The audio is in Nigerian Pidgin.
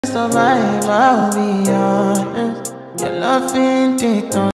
survive, I'll be honest. Your love ain't it on